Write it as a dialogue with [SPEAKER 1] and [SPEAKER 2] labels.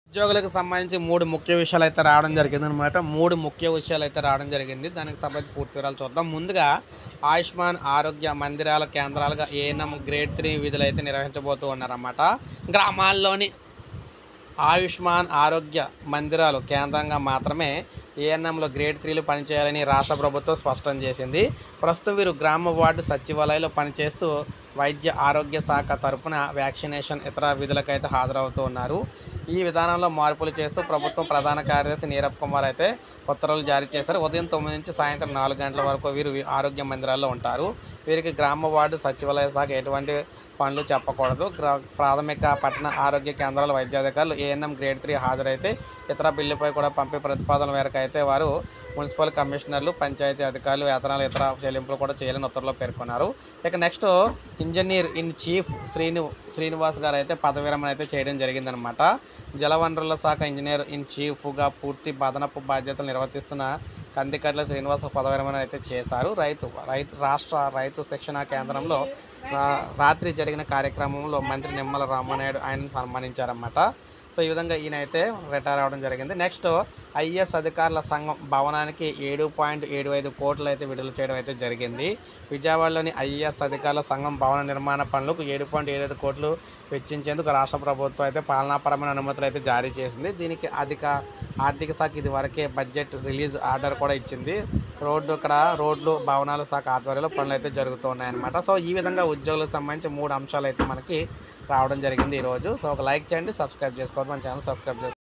[SPEAKER 1] ఉద్యోగులకు సంబంధించి 3 ముఖ్య విషయాలైతే రావడం జరిగిందనమాట. 3 ముఖ్య విషయాలైతే రావడం జరిగింది. దానికి సంబంధించి పూర్తి వివరాలు చూద్దాం. ముందుగా ఆయుష్మాన్ ఆరోగ్య మందిరాల కేంద్రాలుగా ఏఎన్ఎం గ్రేడ్ 3 విధులైతే నిర్వహించబోతూ ఉన్నారన్నమాట. గ్రామాల్లోని ఆయుష్మాన్ ఆరోగ్య మందిరాలు కేంద్రంగా మాత్రమే ఏఎన్ఎంలో గ్రేడ్ 3లు పనిచేయాలని రాష్ట్ర ప్రభుత్వం స్పష్టం చేసింది. ప్రస్తుతం వీరు గ్రామ వార్డు సచివాలయంలో పనిచేస్తూ వైద్య ఆరోగ్య శాఖ తరపున వ్యాక్సినేషన్ ఇతర విధులకైతే హాజరవుతూ ఉన్నారు. ఈ విధానంలో మార్పులు చేస్తూ ప్రభుత్వం ప్రధాన కార్యదర్శి నీరబ్ కుమార్ అయితే ఉత్తర్వులు జారీ చేశారు. ఉదయం 9 నుంచి సాయంత్రం 4 గంటల వరకు వీరు ఆరోగ్య మందిరాల్లో ఉంటారు. వీరికి గ్రామ వార్డు సచివాలయ శాఖ ఎటువంటి పనులు చెప్పకూడదు. ప్రాథమిక పట్టణ ఆరోగ్య కేంద్రాల వైద్యాధికారులు ఏఎన్ఎం గ్రేడ్ 3 హాజరైతే ఇతర బిల్లుపై కూడా పంపే ప్రతిపాదన మేరకు అయితే వారు మున్సిపల్ కమిషనర్లు, పంచాయతీ అధికారులు వేతనాలు ఇతర చెల్లింపులు కూడా చేయాలని ఉత్తర్వులో పేర్కొన్నారు. ఇక next engineer in chief Srinivas గారు అయితే పదవి విరమణ అయితే చేయడం జరిగిందనమాట. జలవనరుల శాఖ ఇంజనీర్ ఇన్ చీఫ్గా పూర్తి అదనపు బాధ్యతలు నిర్వర్తిస్తున్న కందికట్ల శ్రీనివాస్ పదవి విరమణ అయితే చేశారు. రాష్ట్ర రైతు శిక్షణ కేంద్రంలో రాత్రి జరిగిన కార్యక్రమంలో మంత్రి నిమ్మల రామానాయుడు ఆయనను సన్మానించారన్నమాట. సో ఈ విధంగా ఈయన అయితే రిటైర్ అవ్వడం జరిగింది. నెక్స్ట్ ఐఏఎస్ అధికారుల సంఘం భవనానికి 7.75 కోట్లు అయితే విడుదల చేయడం అయితే జరిగింది. విజయవాడలోని ఐఏఎస్ అధికారుల సంఘం భవన నిర్మాణ పనులకు 7.75 కోట్లు వెచ్చించేందుకు రాష్ట్ర ప్రభుత్వం అయితే పాలనాపరమైన అనుమతులు అయితే జారీ చేసింది. దీనికి ఆర్థిక శాఖ ఇది వరకే బడ్జెట్ రిలీజ్ ఆర్డర్ కూడా ఇచ్చింది. రోడ్లు భవనాల శాఖ ఆధ్వర్యంలో పనులు అయితే జరుగుతూ ఉన్నాయన్నమాట. సో ఈ విధంగా ఉద్యోగులకు సంబంధించి 3 అంశాలు అయితే మనకి రావడం జరిగింది ఈరోజు. సో ఒక లైక్ చేయండి, సబ్స్క్రైబ్ చేసుకోవద్దు, మన ఛానల్ సబ్స్క్రైబ్ చేసుకోండి.